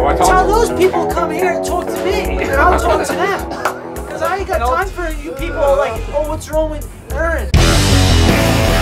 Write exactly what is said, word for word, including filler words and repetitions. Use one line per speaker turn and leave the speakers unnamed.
I told
Tell
you.
those people to come here and talk to me, and I'll talk to them. Because I ain't got time for you people like, oh, what's wrong with Aaron?